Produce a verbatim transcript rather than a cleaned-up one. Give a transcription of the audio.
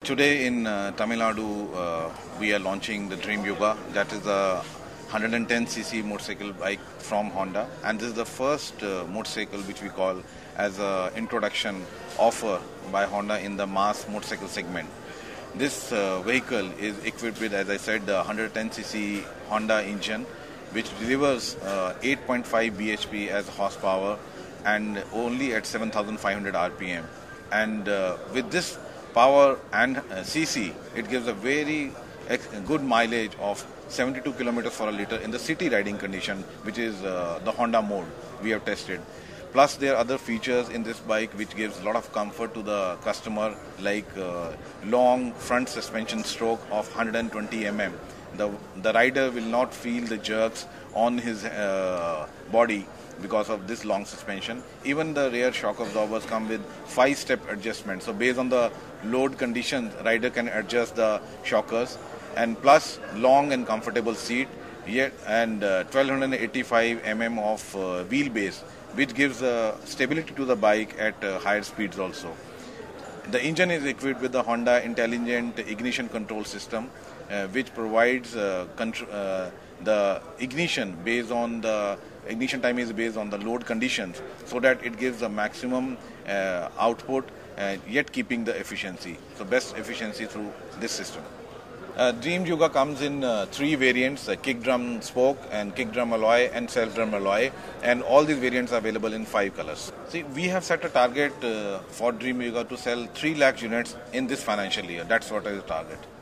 Today in uh, Tamil Nadu, uh, we are launching the Dream Yuga. That is a one hundred ten c c motorcycle bike from Honda, and this is the first uh, motorcycle which we call as a introduction offer by Honda in the mass motorcycle segment. This uh, vehicle is equipped with, as I said, the one hundred ten c c Honda engine, which delivers uh, eight point five b h p as horsepower and only at seven thousand five hundred r p m. And uh, with this power and uh, C C, it gives a very good mileage of seventy-two kilometers for a liter in the city riding condition, which is uh, the Honda mode we have tested. Plus, there are other features in this bike which gives a lot of comfort to the customer, like uh, long front suspension stroke of one hundred twenty millimeters. The, the rider will not feel the jerks on his uh, body because of this long suspension. Even the rear shock absorbers come with five-step adjustment. So based on the load conditions, rider can adjust the shockers. And plus, long and comfortable seat, yet and uh, twelve eighty-five millimeters of uh, wheelbase, which gives uh, stability to the bike at uh, higher speeds also. The engine is equipped with the Honda Intelligent Ignition Control System, uh, which provides uh, uh, the ignition based on the ignition time is based on the load conditions, so that it gives the maximum uh, output, uh, yet keeping the efficiency. So best efficiency through this system. Uh, Dream Yuga comes in uh, three variants: uh, kick drum spoke and kick drum alloy and self drum alloy, and all these variants are available in five colors. See, we have set a target uh, for Dream Yuga to sell three lakh units in this financial year. That's what is the target.